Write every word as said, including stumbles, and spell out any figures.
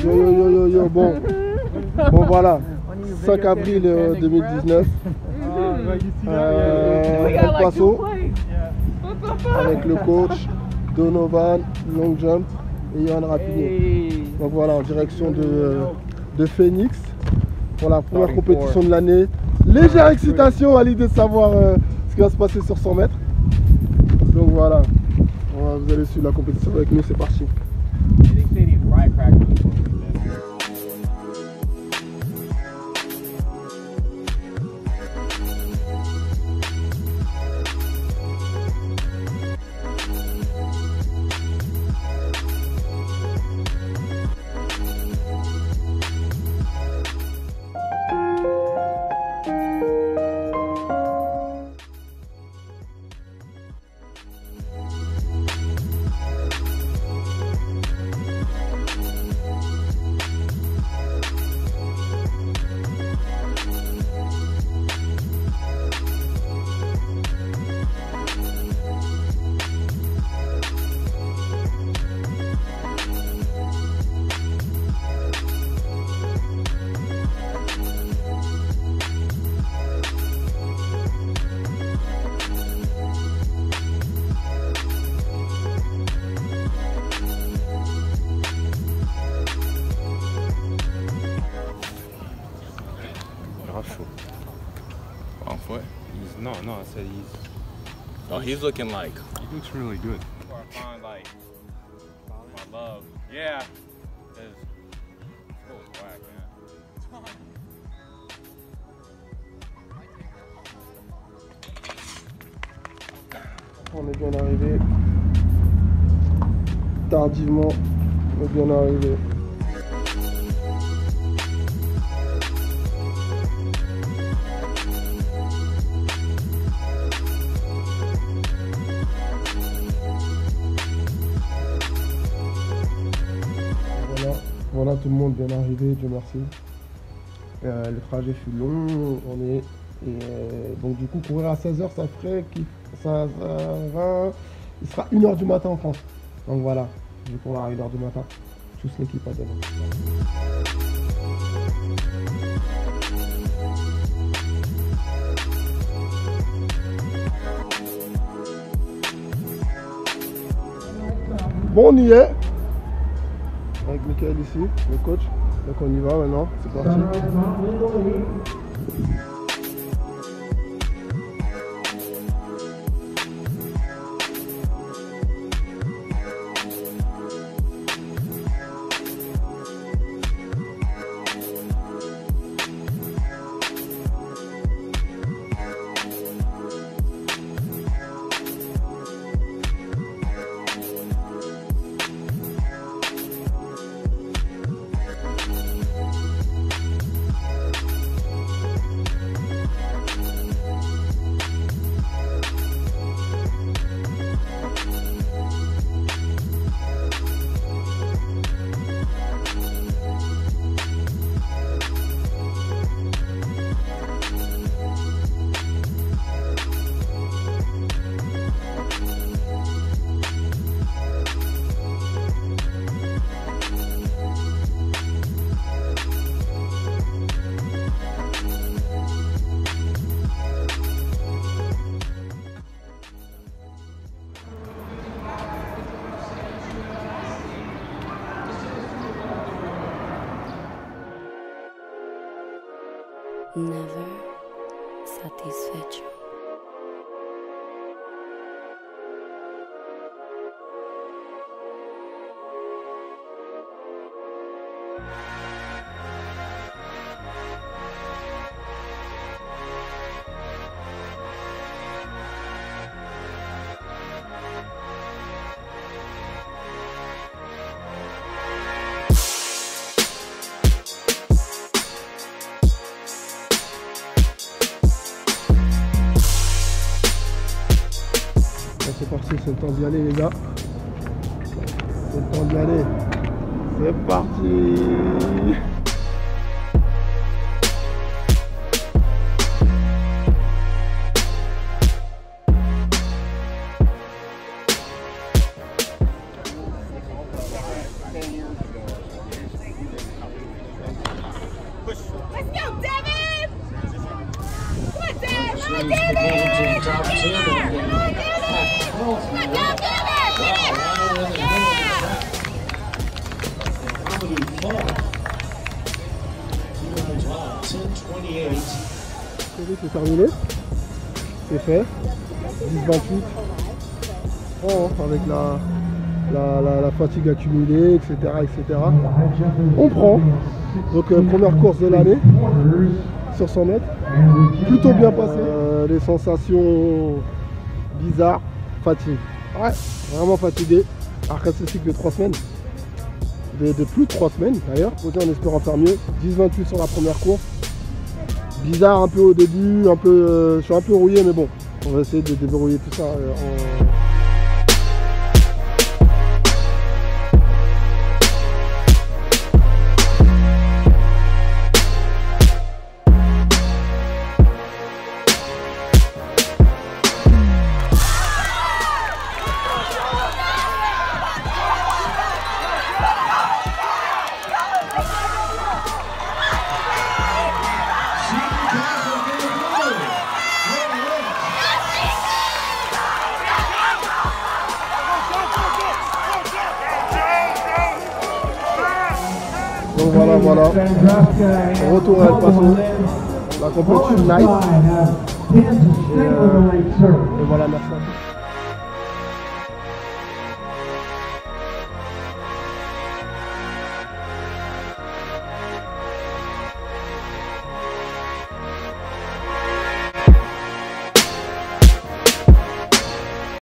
Yo yo yo yo yo, bon. Bon voilà. cinq avril deux mille dix-neuf. Euh, El Paso. Avec le coach Donovan, long jump et Johan Rapini. Donc voilà, en direction de, de Phoenix pour la première compétition de l'année. Légère excitation à l'idée de savoir euh, ce qui va se passer sur cent mètres. Donc voilà, vous allez suivre la compétition avec nous, c'est parti. Wrong foot? He's, no, no, I said he's... Oh, he's looking like... He looks really good. I find, like, my love. Yeah. Because school is whack, man. On est bien arrivé. Tardivement, on est bien arrivé. Voilà, voilà tout le monde bien arrivé, Dieu merci. Euh, le trajet fut long, on est et euh, donc du coup courir à seize heures ça ferait qu'il ça, ça va, il sera une heure du matin en France. Donc voilà, je cours à une heure du matin, toute l'équipe a donné. Bon, on y est avec Michael ici, le coach. Donc on y va maintenant, c'est parti. Never satisfecho. C'est parti, c'est le temps d'y aller les gars. C'est le temps d'y aller. C'est parti. C'est terminé, c'est fait, dix vingt-huit, oh, avec la, la, la, la fatigue accumulée, et cetera, et cetera. On prend, donc euh, première course de l'année, sur cent mètres, plutôt bien passé, euh, les sensations bizarres, fatigue, ouais, vraiment fatigué, après ce cycle de trois semaines, de, de plus de trois semaines d'ailleurs, en espérant faire mieux, dix vingt-huit sur la première course. Bizarre un peu au début, un peu, euh, je suis un peu rouillé, mais bon, on va essayer de déverrouiller tout ça euh, en... Donc voilà, voilà, retour à El Paso, la compétition night, et, euh, et voilà, merci.